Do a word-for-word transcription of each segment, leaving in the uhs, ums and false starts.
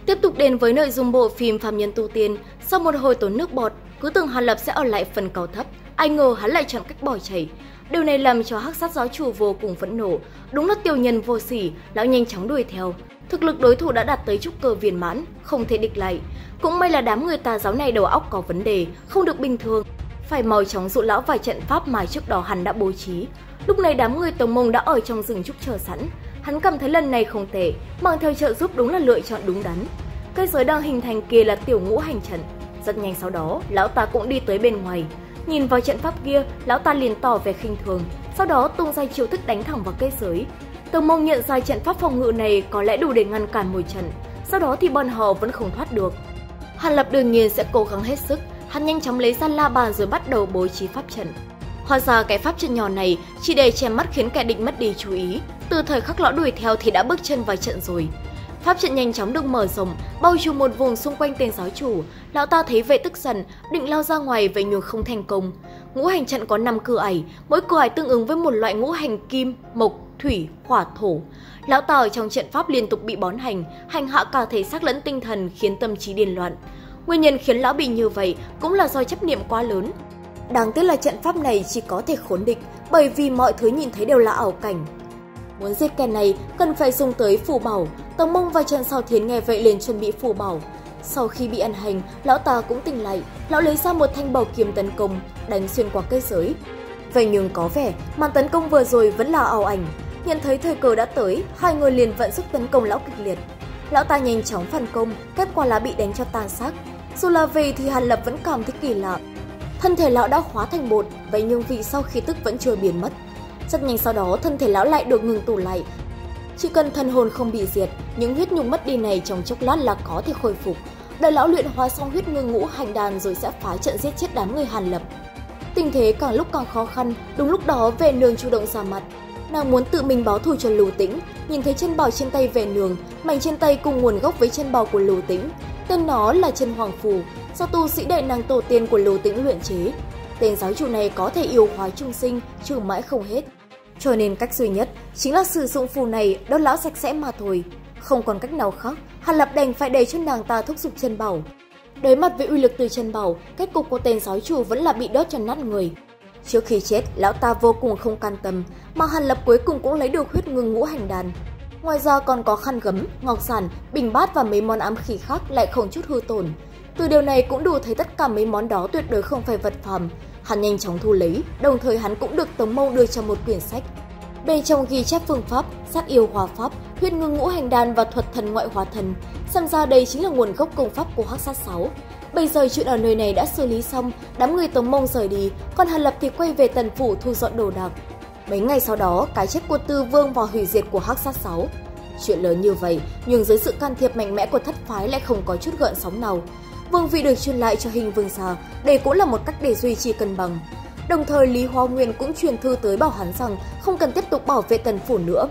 Tiếp tục đến với nội dung bộ phim Phạm Nhân Tu Tiên, sau một hồi tốn nước bọt, cứ tưởng Hàn Lập sẽ ở lại phần cao thấp, ai ngờ hắn lại chọn cách bỏ chạy. Điều này làm cho Hắc Sát giáo chủ vô cùng phẫn nộ, đúng là tiểu nhân vô sỉ, lão nhanh chóng đuổi theo. Thực lực đối thủ đã đạt tới trúc cơ viên mãn, không thể địch lại. Cũng may là đám người tà giáo này đầu óc có vấn đề, không được bình thường, phải mau chóng dụ lão vài trận pháp mà trước đó hắn đã bố trí. Lúc này đám người Tống Mông đã ở trong rừng trúc chờ sẵn, hắn cảm thấy lần này không tệ, mang theo trợ giúp đúng là lựa chọn đúng đắn. Cây giới đang hình thành kia là tiểu ngũ hành trận. Rất nhanh sau đó, lão ta cũng đi tới bên ngoài. Nhìn vào trận pháp kia, lão ta liền tỏ vẻ khinh thường, sau đó tung ra chiêu thức đánh thẳng vào cây giới. Tống Mông nhận ra trận pháp phòng ngự này có lẽ đủ để ngăn cản một trận, sau đó thì bọn họ vẫn không thoát được. Hàn Lập đương nhiên sẽ cố gắng hết sức, hắn nhanh chóng lấy ra la bàn rồi bắt đầu bố trí pháp trận. Hóa ra cái pháp trận nhỏ này chỉ để che mắt khiến kẻ địch mất đi chú ý, từ thời khắc lão đuổi theo thì đã bước chân vào trận rồi. Pháp trận nhanh chóng được mở rộng, bao trùm một vùng xung quanh tên giáo chủ. Lão ta thấy vậy tức giận, định lao ra ngoài vậy nhưng không thành công. Ngũ hành trận có năm cửa ải, mỗi cửa ải tương ứng với một loại ngũ hành kim, mộc, thủy, hỏa, thổ. Lão ta ở trong trận pháp liên tục bị bón hành, hành hạ cả thể xác lẫn tinh thần, khiến tâm trí điên loạn. Nguyên nhân khiến lão bị như vậy cũng là do chấp niệm quá lớn. Đáng tiếc là trận pháp này chỉ có thể khốn địch, bởi vì mọi thứ nhìn thấy đều là ảo cảnh. Muốn giết kẻ này cần phải dùng tới phù bảo. Tống Mông và Trần Sao Thiến nghe vậy liền chuẩn bị phù bảo. Sau khi bị ăn hành, lão ta cũng tỉnh lại, lão lấy ra một thanh bảo kiếm tấn công, đánh xuyên qua cây giới. Vậy nhưng có vẻ màn tấn công vừa rồi vẫn là ảo ảnh. Nhận thấy thời cơ đã tới, hai người liền vận sức tấn công lão kịch liệt. Lão ta nhanh chóng phản công, kết quả là bị đánh cho tan xác. Dù là vậy thì Hàn Lập vẫn cảm thấy kỳ lạ. Thân thể lão đã hóa thành bột, vậy nhưng vị sau khí tức vẫn chưa biến mất. Rất nhanh sau đó, thân thể lão lại được ngừng tụ lại. Chỉ cần thần hồn không bị diệt, những huyết nhục mất đi này trong chốc lát là có thể khôi phục. Đợi lão luyện hóa xong huyết ngưng ngũ hành đàn rồi sẽ phá trận giết chết đám người Hàn Lập. Tình thế càng lúc càng khó khăn, đúng lúc đó Vệ Nương chủ động ra mặt. Nàng muốn tự mình báo thù cho Lưu Tĩnh, nhìn thấy chân bào trên tay Vệ Nương, mảnh trên tay cùng nguồn gốc với chân bào của Lưu Tĩnh. Tên nó là chân hoàng phù, do tu sĩ đại năng tổ tiên của Lưu Tĩnh luyện chế. Tên giáo chủ này có thể yêu hóa trung sinh, trừ mãi không hết. Cho nên cách duy nhất chính là sử dụng phù này đốt lão sạch sẽ mà thôi. Không còn cách nào khác, Hàn Lập đành phải để cho nàng ta thúc giục chân bảo. Đối mặt với uy lực từ chân bảo, kết cục của tên giáo chủ vẫn là bị đốt cho nát người. Trước khi chết, lão ta vô cùng không can tâm, mà Hàn Lập cuối cùng cũng lấy được huyết ngưng ngũ hành đàn. Ngoài ra còn có khăn gấm, ngọc giản, bình bát và mấy món ám khí khác lại không chút hư tổn. Từ điều này cũng đủ thấy tất cả mấy món đó tuyệt đối không phải vật phàm. Hắn nhanh chóng thu lấy, đồng thời hắn cũng được Tống Mông đưa cho một quyển sách. Bên trong ghi chép phương pháp, sát yêu hóa pháp, huyết ngưng ngũ hành đan và thuật thần ngoại hóa thần. Xem ra đây chính là nguồn gốc công pháp của Hắc Sát sáu. Bây giờ chuyện ở nơi này đã xử lý xong, đám người Tống Mông rời đi, còn Hàn Lập thì quay về Tần phủ thu dọn đồ đạc. Mấy ngày sau đó, cái chết của Tư Vương và hủy diệt của Hắc Sát sáu. Chuyện lớn như vậy, nhưng dưới sự can thiệp mạnh mẽ của thất phái lại không có chút gợn sóng nào. Vương vị được truyền lại cho Hình Vương Gia, đây cũng là một cách để duy trì cân bằng. Đồng thời Lý Hoa Nguyên cũng truyền thư tới bảo hắn rằng không cần tiếp tục bảo vệ Tần phủ nữa.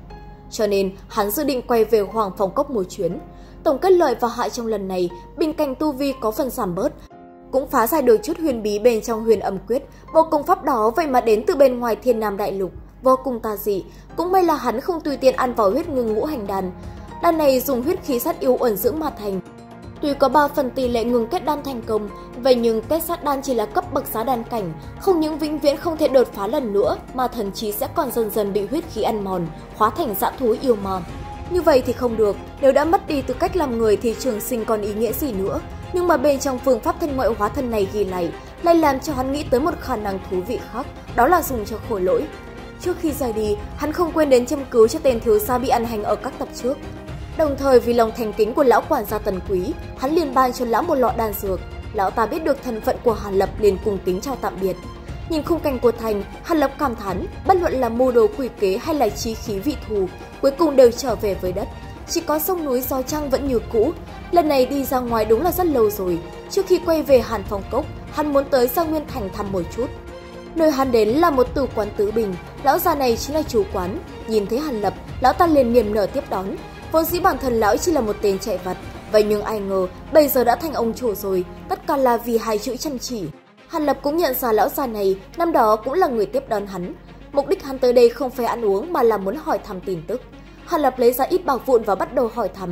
Cho nên hắn dự định quay về Hoàng Phong Cốc một chuyến. Tổng kết lợi và hại trong lần này, bên cạnh tu vi có phần giảm bớt, cũng phá giải được chút huyền bí bên trong Huyền Âm Quyết. Bộ công pháp đó vậy mà đến từ bên ngoài Thiên Nam Đại Lục, vô cùng tà dị. Cũng may là hắn không tùy tiện ăn vào huyết ngưng ngũ hành đàn. Đan này dùng huyết khí sát yêu uẩn dưỡng mà thành. Tuy có ba phần tỷ lệ ngừng kết đan thành công, vậy nhưng kết sát đan chỉ là cấp bậc giá đan cảnh, không những vĩnh viễn không thể đột phá lần nữa mà thậm chí sẽ còn dần dần bị huyết khí ăn mòn, hóa thành dã thú yêu ma. Như vậy thì không được, nếu đã mất đi tư cách làm người thì trường sinh còn ý nghĩa gì nữa. Nhưng mà bên trong phương pháp thân ngoại hóa thân này ghi lại, lại làm cho hắn nghĩ tới một khả năng thú vị khác, đó là dùng cho khôi lỗi. Trước khi rời đi, hắn không quên đến châm cứu cho tên thiếu gia bị ăn hành ở các tập trước. Đồng thời vì lòng thành kính của lão quản gia Tần Quý, hắn liền ban cho lão một lọ đan dược. Lão ta biết được thân phận của Hàn Lập liền cùng kính chào tạm biệt. Nhìn khung cảnh của thành, Hàn Lập cảm thán, bất luận là mưu đồ quỷ kế hay là chí khí vị thù, cuối cùng đều trở về với đất. Chỉ có sông núi gió trăng vẫn như cũ. Lần này đi ra ngoài đúng là rất lâu rồi. Trước khi quay về Hàn Phong Cốc, hắn muốn tới Gia Nguyên Thành thăm một chút. Nơi hắn đến là một tử quán tứ bình, lão già này chính là chủ quán. Nhìn thấy Hàn Lập, lão ta liền niềm nở tiếp đón. Vốn dĩ bản thân lão chỉ là một tên chạy vặt, vậy nhưng ai ngờ bây giờ đã thành ông chủ rồi, tất cả là vì hai chữ chăm chỉ. Hàn Lập cũng nhận ra lão già này năm đó cũng là người tiếp đón hắn. Mục đích hắn tới đây không phải ăn uống mà là muốn hỏi thăm tin tức. Hàn Lập lấy ra ít bạc vụn và bắt đầu hỏi thăm.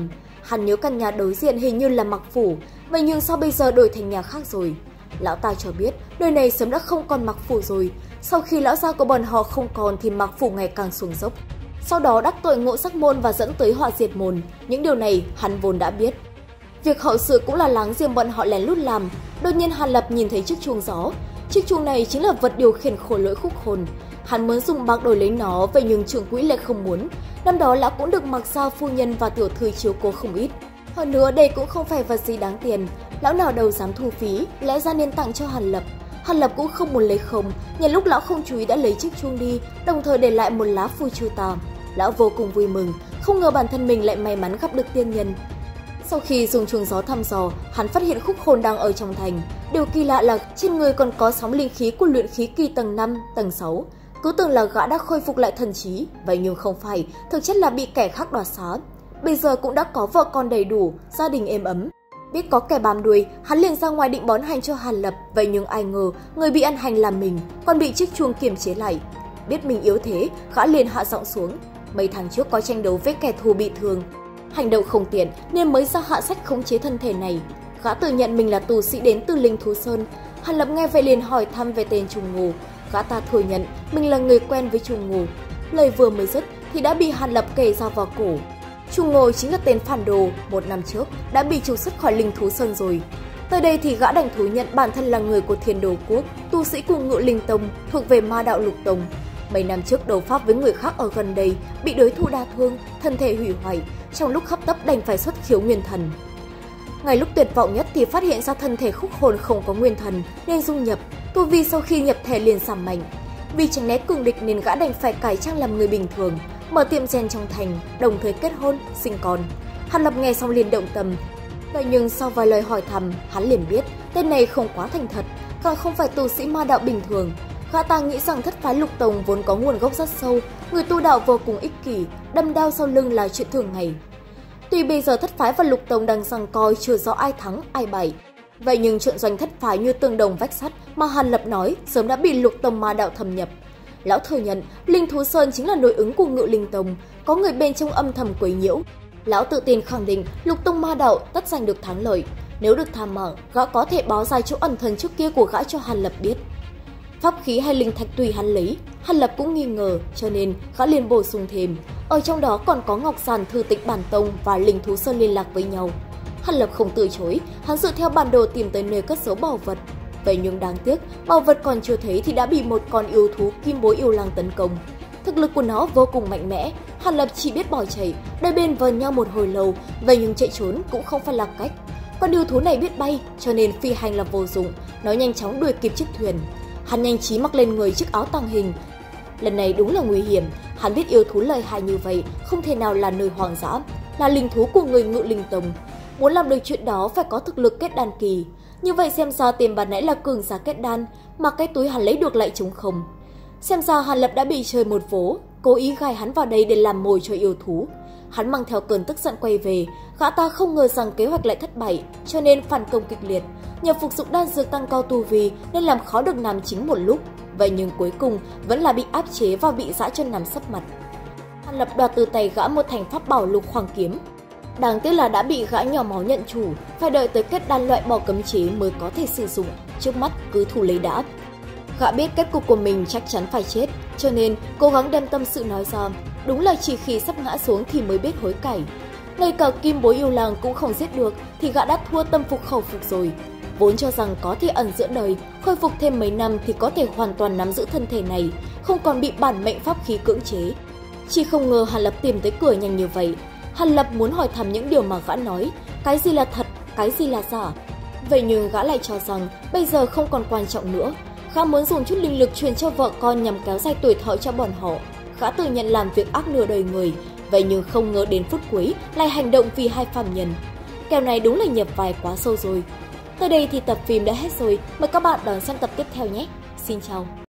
Hắn nhớ căn nhà đối diện hình như là Mặc Phủ, vậy nhưng sao bây giờ đổi thành nhà khác rồi? Lão ta cho biết nơi này sớm đã không còn Mặc Phủ rồi. Sau khi lão gia của bọn họ không còn thì Mặc Phủ ngày càng xuống dốc. Sau đó đắc tội Ngộ Sắc môn và dẫn tới họa diệt môn. Những điều này hắn vốn đã biết. Việc hậu sự cũng là láng giềng bọn họ lén lút làm. Đột nhiên Hàn Lập nhìn thấy chiếc chuông gió. Chiếc chuông này chính là vật điều khiển khổ lỗi khúc hồn. Hắn muốn dùng bạc đổi lấy nó, vậy nhưng trưởng quỹ lại không muốn. Năm đó lão cũng được Mặc gia phu nhân và tiểu thư chiếu cố không ít. Hơn nữa đây cũng không phải vật gì đáng tiền. Lão nào đâu dám thu phí, lẽ ra nên tặng cho Hàn Lập. Hàn Lập cũng không muốn lấy không, nhân lúc lão không chú ý đã lấy chiếc chuông đi, đồng thời để lại một lá phù chiêu tà. Lão vô cùng vui mừng, không ngờ bản thân mình lại may mắn gặp được tiên nhân. Sau khi dùng chuông gió thăm dò, hắn phát hiện khúc hồn đang ở trong thành. Điều kỳ lạ là trên người còn có sóng linh khí của luyện khí kỳ tầng năm, tầng sáu. Cứ tưởng là gã đã khôi phục lại thần trí, vậy nhưng không phải, thực chất là bị kẻ khác đoạt xá. Bây giờ cũng đã có vợ con đầy đủ, gia đình êm ấm. Biết có kẻ bám đuôi, hắn liền ra ngoài định bón hành cho Hàn Lập, vậy nhưng ai ngờ người bị ăn hành là mình, còn bị chiếc chuông kiềm chế lại. Biết mình yếu thế, gã liền hạ giọng xuống. Mấy tháng trước có tranh đấu với kẻ thù bị thương, hành động không tiện nên mới ra hạ sách khống chế thân thể này. Gã tự nhận mình là tù sĩ đến từ Linh Thú Sơn. Hàn Lập nghe vậy liền hỏi thăm về tên trùng ngù. Gã ta thừa nhận mình là người quen với trùng ngù. Lời vừa mới dứt thì đã bị Hàn Lập kề dao vào cổ. Trùng ngù chính là tên phản đồ, một năm trước đã bị trục xuất khỏi Linh Thú Sơn rồi. Tới đây thì gã đành thú nhận bản thân là người của Thiên Đồ Quốc, tu sĩ của Ngự Linh Tông, thuộc về Ma Đạo Lục Tông. Mấy năm trước đấu pháp với người khác ở gần đây, bị đối thủ đả thương, thân thể hủy hoại, trong lúc hấp tấp đành phải xuất khiếu nguyên thần. Ngay lúc tuyệt vọng nhất thì phát hiện ra thân thể khúc hồn không có nguyên thần nên dung nhập, tu vi sau khi nhập thể liền giảm mạnh. Vì tránh né cường địch nên gã đành phải cải trang làm người bình thường, mở tiệm rèn trong thành, đồng thời kết hôn, sinh con. Hàn Lập nghe xong liền động tâm. Vậy nhưng sau vài lời hỏi thăm, hắn liền biết tên này không quá thành thật, càng không phải tu sĩ ma đạo bình thường. Gã ta nghĩ rằng thất phái Lục Tông vốn có nguồn gốc rất sâu, người tu đạo vô cùng ích kỷ, đâm đao sau lưng là chuyện thường ngày. Tuy bây giờ thất phái và Lục Tông đang giằng co chưa rõ ai thắng ai bại, vậy nhưng trận doanh thất phái như tương đồng vách sắt mà Hàn Lập nói sớm đã bị Lục Tông ma đạo thâm nhập. Lão thừa nhận Linh Thú Sơn chính là nội ứng của Ngự Linh Tông, có người bên trong âm thầm quấy nhiễu. Lão tự tin khẳng định Lục Tông ma đạo tất giành được thắng lợi. Nếu được tha mạng, gã có thể báo ra chỗ ẩn thân trước kia của gã cho Hàn Lập biết. Pháp khí hay linh thạch tùy hắn lấy, Hàn Lập cũng nghi ngờ, cho nên gã liền bổ sung thêm. Ở trong đó còn có ngọc giản thư tịch bản tông và Linh Thú Sơn liên lạc với nhau. Hàn Lập không từ chối, hắn dựa theo bản đồ tìm tới nơi cất giấu bảo vật. Vậy nhưng đáng tiếc, bảo vật còn chưa thấy thì đã bị một con yêu thú kim bối yêu lang tấn công. Thực lực của nó vô cùng mạnh mẽ, Hàn Lập chỉ biết bỏ chạy, đôi bên vờn nhau một hồi lâu, vậy nhưng chạy trốn cũng không phải là cách. Con yêu thú này biết bay, cho nên phi hành là vô dụng, nó nhanh chóng đuổi kịp chiếc thuyền. Hắn nhanh trí mặc lên người chiếc áo tàng hình. Lần này đúng là nguy hiểm, hắn biết yêu thú lợi hại như vậy không thể nào là nơi hoang dã, là linh thú của người Ngự Linh Tông. Muốn làm được chuyện đó phải có thực lực kết đan kỳ. Như vậy xem ra tiền bàn nãy là cường giả kết đan, mà cái túi hắn lấy được lại trống không. Xem ra Hàn Lập đã bị chơi một vố, cố ý gài hắn vào đây để làm mồi cho yêu thú. Hắn mang theo cơn tức giận quay về, gã ta không ngờ rằng kế hoạch lại thất bại, cho nên phản công kịch liệt. Nhờ phục dụng đan dược tăng cao tu vi nên làm khó được nam chính một lúc, vậy nhưng cuối cùng vẫn là bị áp chế và bị dã chân nằm sấp mặt. Hàn Lập đoạt từ tay gã một thành pháp bảo lục hoàng kiếm. Đáng tiếc là đã bị gã nhỏ máu nhận chủ, phải đợi tới kết đan loại bỏ cấm chế mới có thể sử dụng, trước mắt cứ thủ lấy đã. Gã biết kết cục của mình chắc chắn phải chết, cho nên cố gắng đem tâm sự nói ra. Đúng là chỉ khi sắp ngã xuống thì mới biết hối cải. Ngay cả kim bối yêu lang cũng không giết được thì gã đã thua tâm phục khẩu phục rồi. Vốn cho rằng có thể ẩn giữa đời, khôi phục thêm mấy năm thì có thể hoàn toàn nắm giữ thân thể này, không còn bị bản mệnh pháp khí cưỡng chế. Chỉ không ngờ Hàn Lập tìm tới cửa nhanh như vậy. Hàn Lập muốn hỏi thăm những điều mà gã nói, cái gì là thật, cái gì là giả. Vậy nhưng gã lại cho rằng bây giờ không còn quan trọng nữa. Gã muốn dùng chút linh lực truyền cho vợ con nhằm kéo dài tuổi thọ cho bọn họ. Gã tự nhận làm việc ác nửa đời người, vậy nhưng không ngờ đến phút cuối lại hành động vì hai phàm nhân. Kèo này đúng là nhập vai quá sâu rồi. Tới đây thì tập phim đã hết rồi, mời các bạn đón xem tập tiếp theo nhé. Xin chào.